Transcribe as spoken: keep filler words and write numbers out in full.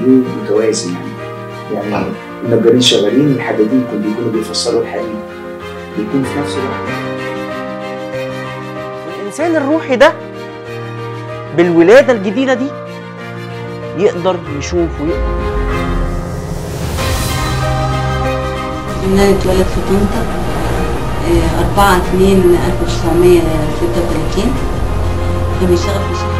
بيكون متوازن يعني يعني النجارين شغالين الحدادين بيكونوا بيفصلوا الحديد بيكون في نفس الوقت. الإنسان الروحي ده بالولادة الجديدة دي يقدر يشوف ويقدر. أنا اتولد في طنطا أربعة اتنين ألف وتسعمية ستة وتلاتين، كان بيشتغل في